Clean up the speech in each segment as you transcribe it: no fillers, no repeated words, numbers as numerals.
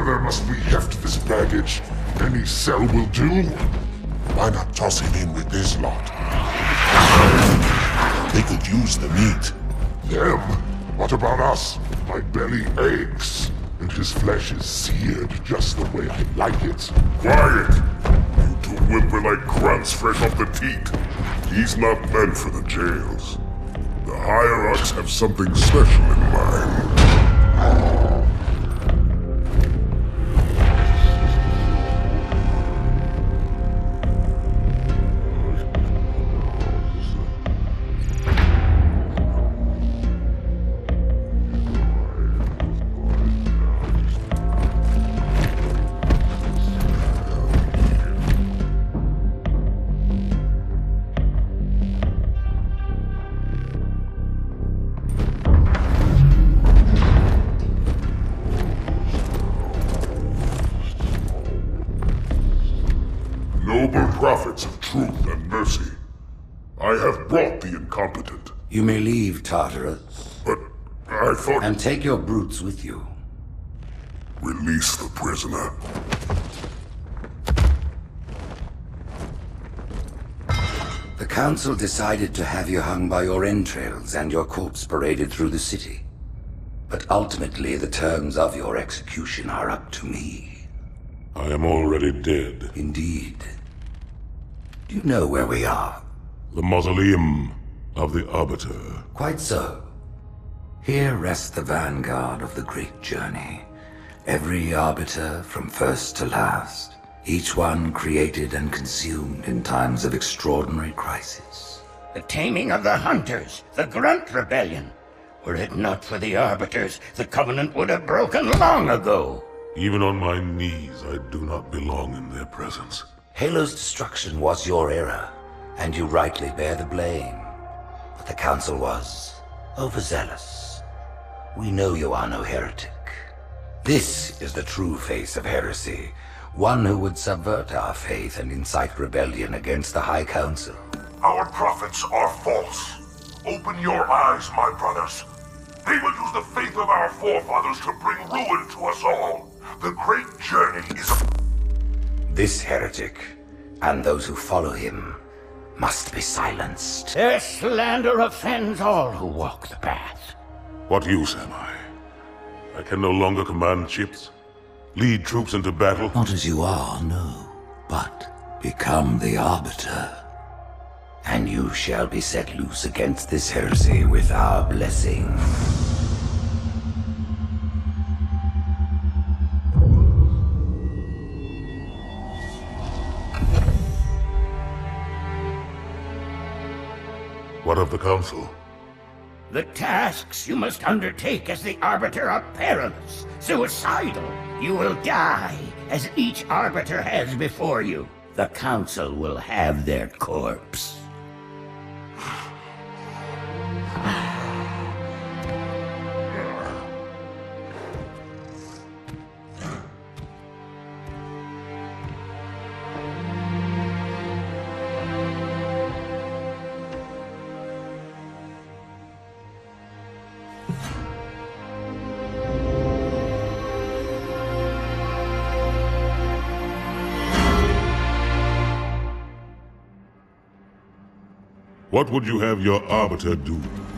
further must we heft this baggage? Any cell will do? Why not toss him in with this lot? They could use the meat. Them? What about us? My belly aches, and his flesh is seared just the way I like it. Quiet! You two whimper like grunts fresh off the teat. He's not meant for the jails. The hierarchs have something special in mind. Noble prophets of truth and mercy, I have brought the incompetent. You may leave, Tartarus. But I thought... And take your brutes with you. Release the prisoner. The Council decided to have you hung by your entrails and your corpse paraded through the city. But ultimately, the terms of your execution are up to me. I am already dead. Indeed. Do you know where we are? The mausoleum of the Arbiter. Quite so. Here rests the vanguard of the great journey. Every Arbiter from first to last. Each one created and consumed in times of extraordinary crisis. The taming of the Hunters, the Grunt Rebellion. Were it not for the Arbiters, the Covenant would have broken long ago. Even on my knees, I do not belong in their presence. Halo's destruction was your error, and you rightly bear the blame. But the Council was overzealous. We know you are no heretic. This is the true face of heresy, one who would subvert our faith and incite rebellion against the High Council. Our prophets are false. Open your eyes, my brothers. They will use the faith of our forefathers to bring ruin to us all. The great journey is a... This heretic, and those who follow him, must be silenced. Their slander offends all who walk the path. What use am I? I can no longer command ships, lead troops into battle. Not as you are, no, but become the Arbiter. And you shall be set loose against this heresy with our blessing. What of the Council? The tasks you must undertake as the Arbiter are perilous, suicidal. You will die, as each Arbiter has before you. The Council will have their corpse. What would you have your Arbiter do?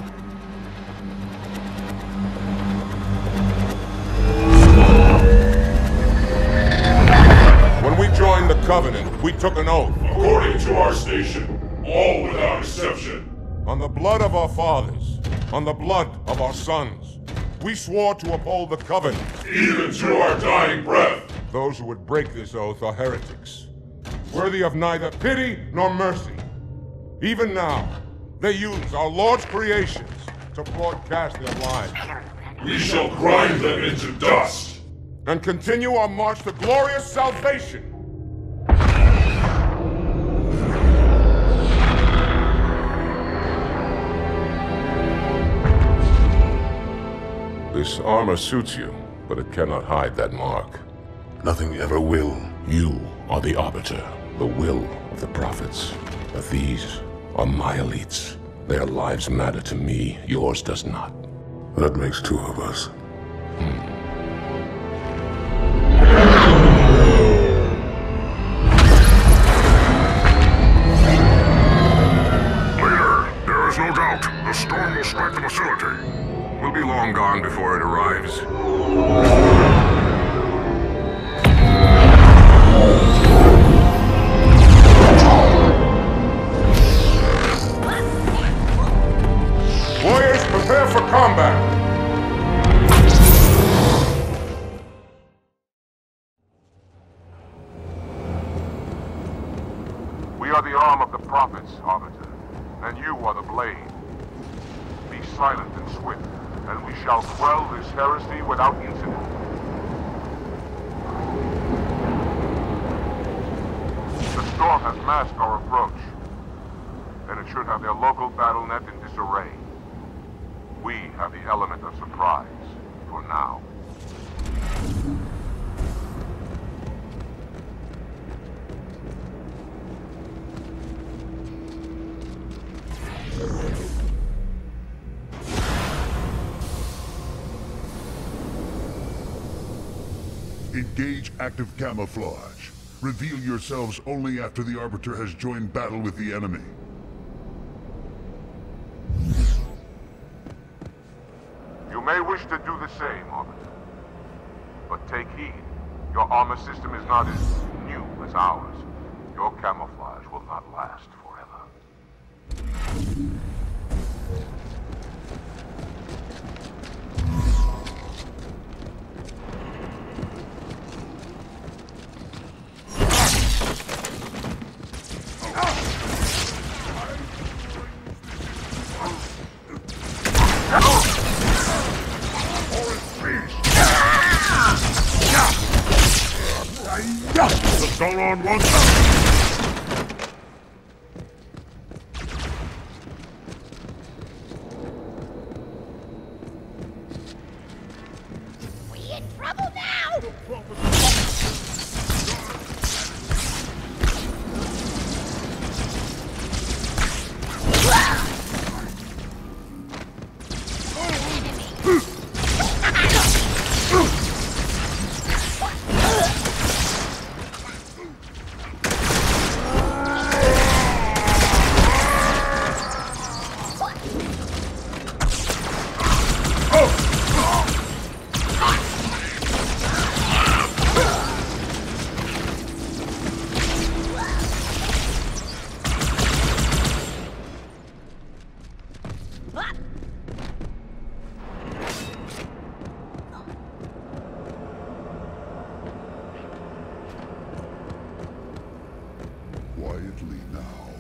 When we joined the Covenant, we took an oath. According to our station, all without exception. On the blood of our fathers, on the blood of our sons, we swore to uphold the Covenant. Even to our dying breath. Those who would break this oath are heretics, worthy of neither pity nor mercy. Even now, they use our Lord's creations to broadcast their lies. We shall grind them into dust. And continue our march to glorious salvation. This armor suits you, but it cannot hide that mark. Nothing ever will. You are the Arbiter, the will of the prophets. But these are my elites. Their lives matter to me, yours does not. That makes two of us. We are the arm of the prophets, Arbiter, and you are the blade. Be silent and swift, and we shall quell this heresy without incident. The storm has masked our approach, and it should have their local battle net in disarray. We have the element of surprise, for now. Engage active camouflage. Reveal yourselves only after the Arbiter has joined battle with the enemy. You may wish to do the same, Arbiter. But take heed. Your armor system is not as new as ours. Your camouflage will not last forever. Let's go on one. We in trouble now! Quietly now.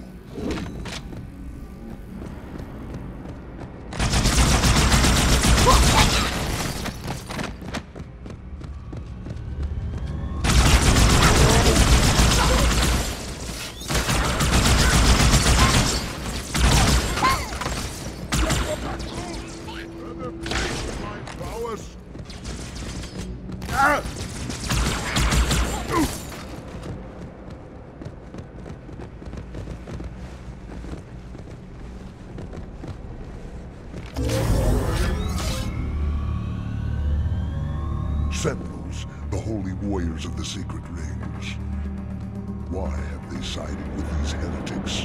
Sentinels, the holy warriors of the sacred rings. Why have they sided with these heretics?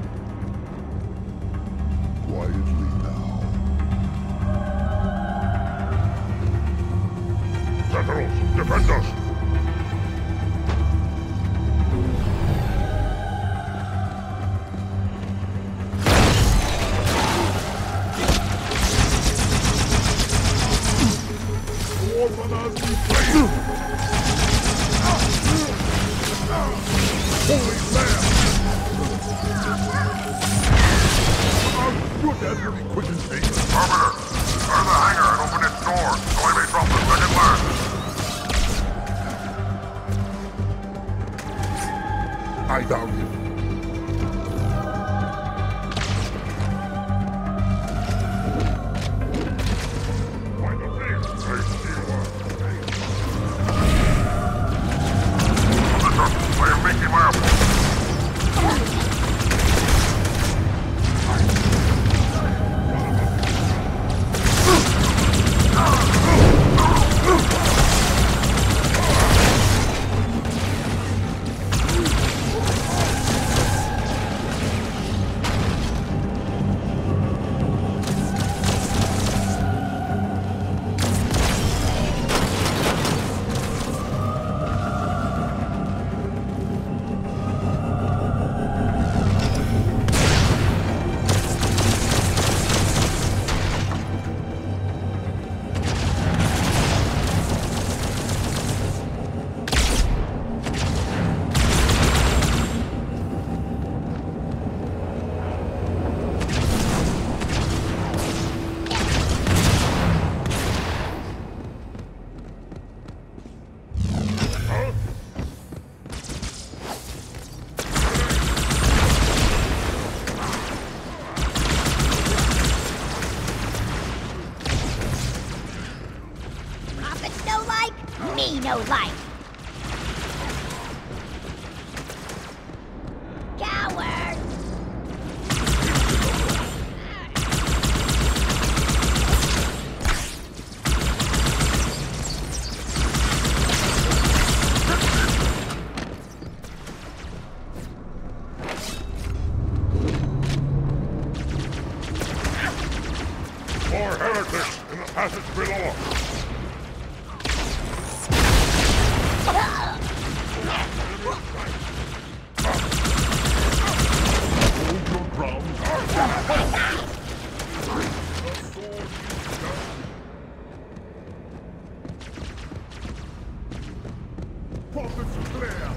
Quietly now. Sentinels, defend us! I doubt it. no life. Coward! More heretics in the passage below. Hold your ground. Prophets clear.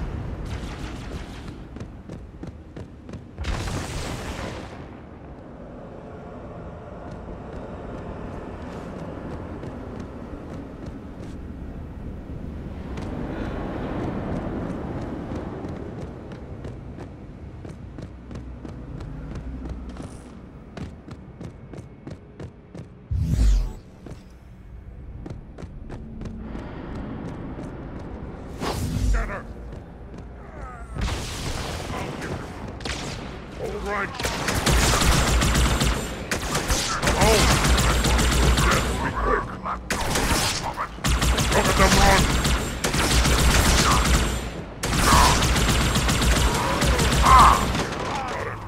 Scatter! All right. Yes, be quick. Look at them run! Got it.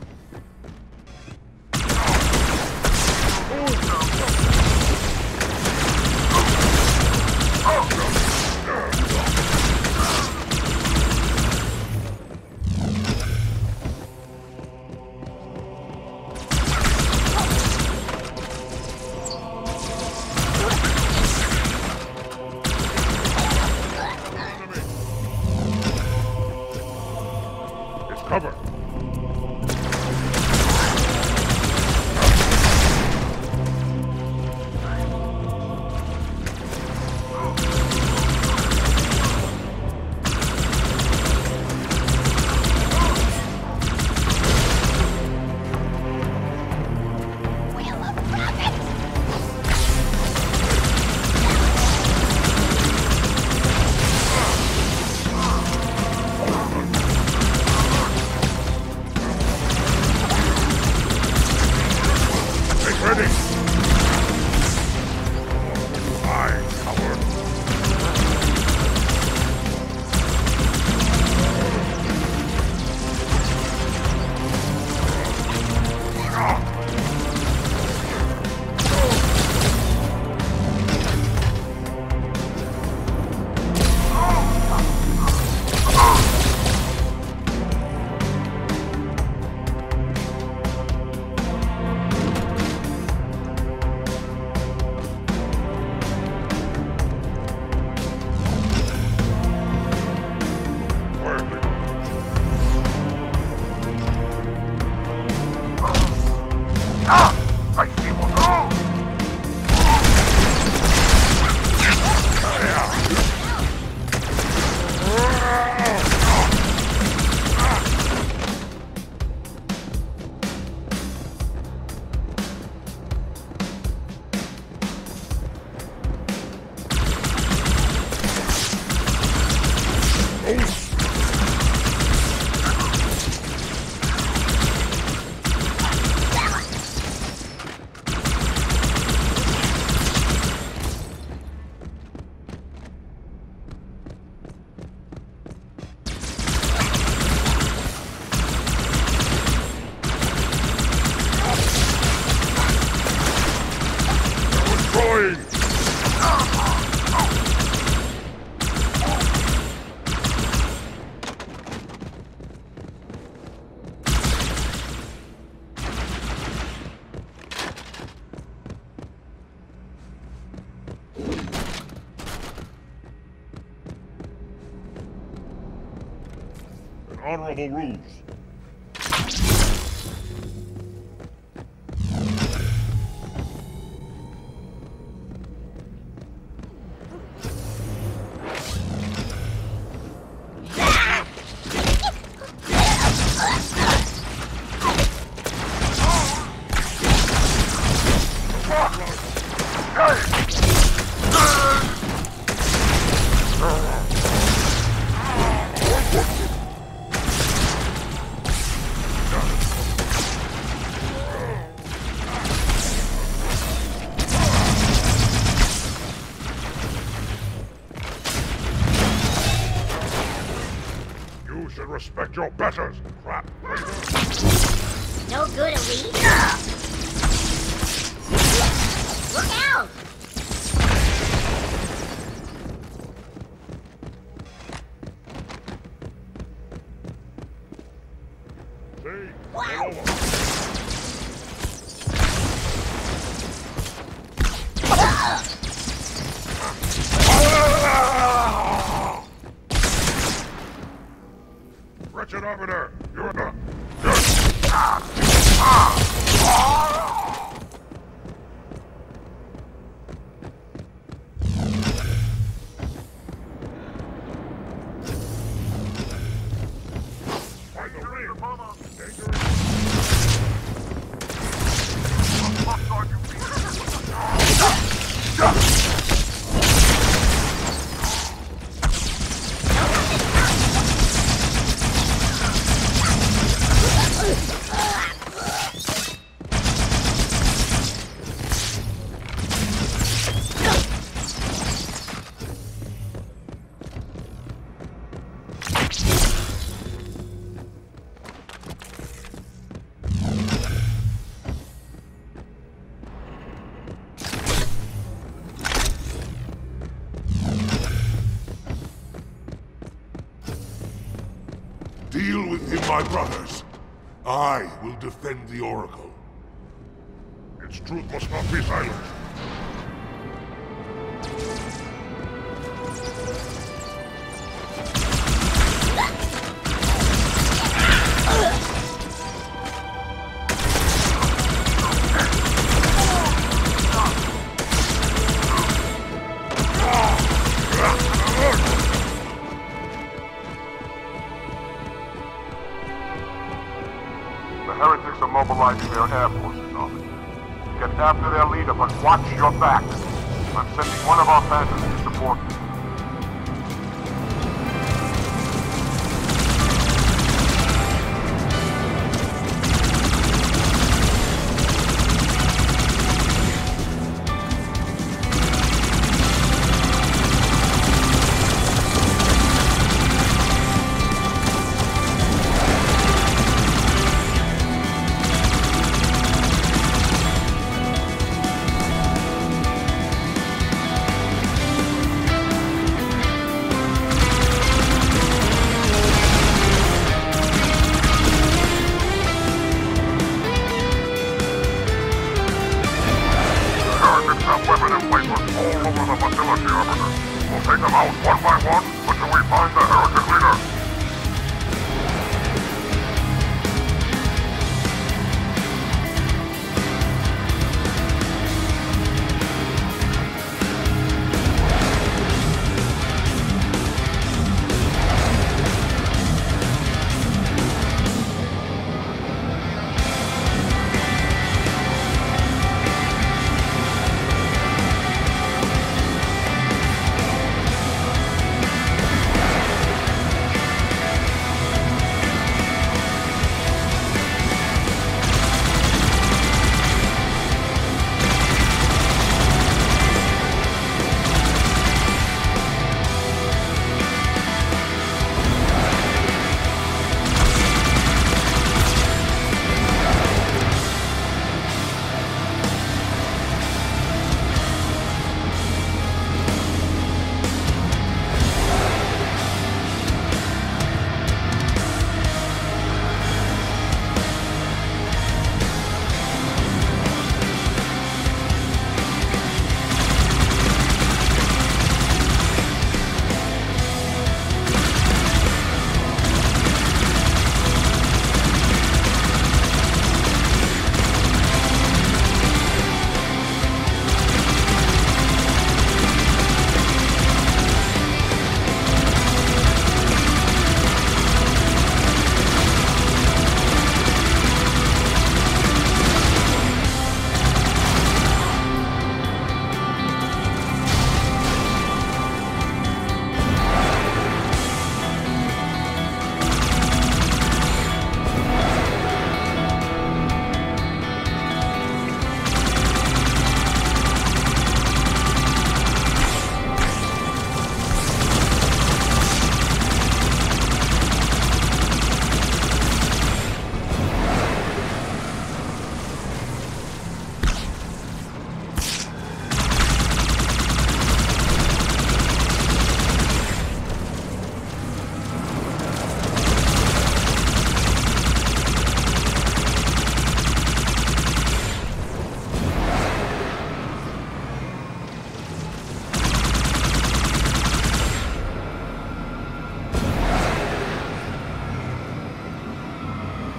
It's cover. Wheel of Prophets! Get ready! Aye, coward. Quietly. I see what's wrong! Destroying! An honorable ruse. your betters, crap. No good, elite. Look out! See? Wow. Wretched Arbiter, you're the... Find the ring! Dangerous! Deal with him, my brothers. I will defend the Oracle. Its truth must not be silenced. The heretics are mobilizing their air forces, Arbiter. Get after their leader, but watch your back. I'm sending one of our phantoms to support you. Weapon emplacements all over the facility, Arbiter. We'll take them out one by one until we find the heretic leader.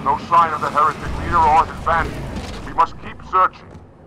No sign of the heretic leader or his band. We must keep searching.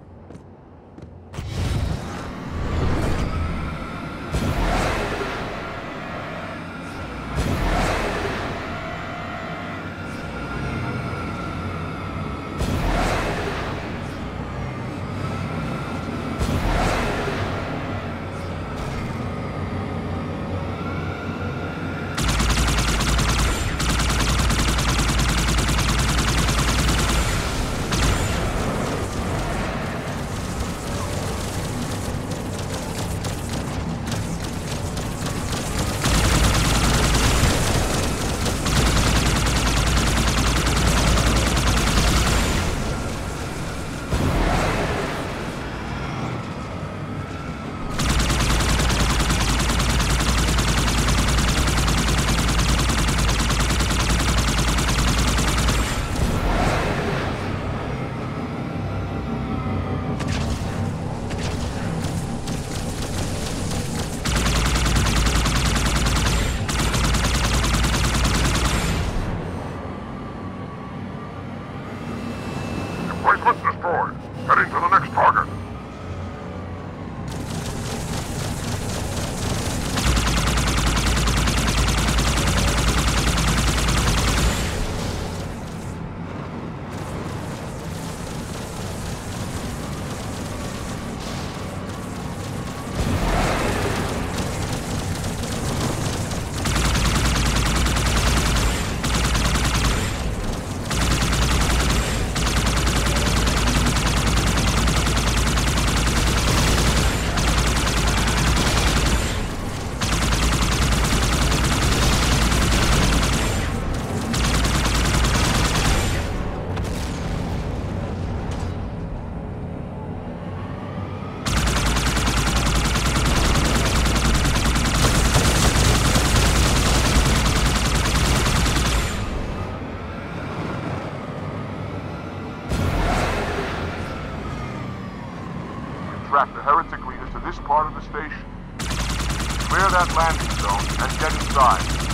Emplacement destroyed. Heading to the next target. Track the heretic leader to this part of the station. Clear that landing zone and get inside.